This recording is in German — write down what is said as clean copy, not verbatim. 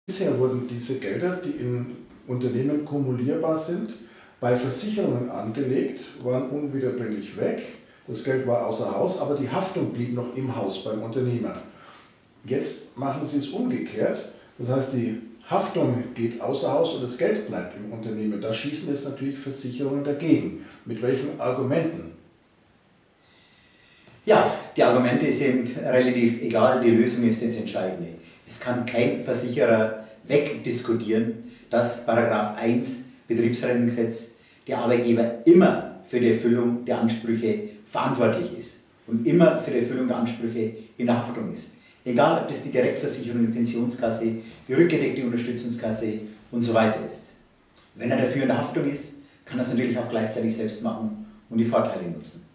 Bisher wurden diese Gelder, die in Unternehmen kumulierbar sind, bei Versicherungen angelegt, waren unwiederbringlich weg. Das Geld war außer Haus, aber die Haftung blieb noch im Haus beim Unternehmer. Jetzt machen Sie es umgekehrt. Das heißt, die Haftung geht außer Haus und das Geld bleibt im Unternehmen. Da schießen jetzt natürlich Versicherungen dagegen. Mit welchen Argumenten? Ja, die Argumente sind relativ egal, die Lösung ist das Entscheidende. Es kann kein Versicherer wegdiskutieren, dass § 1 Betriebsrentengesetz der Arbeitgeber immer für die Erfüllung der Ansprüche verantwortlich ist und immer für die Erfüllung der Ansprüche in der Haftung ist. Egal, ob das die Direktversicherung, die Pensionskasse, die rückgedeckte Unterstützungskasse und so weiter ist. Wenn er dafür in der Haftung ist, kann er es natürlich auch gleichzeitig selbst machen und die Vorteile nutzen.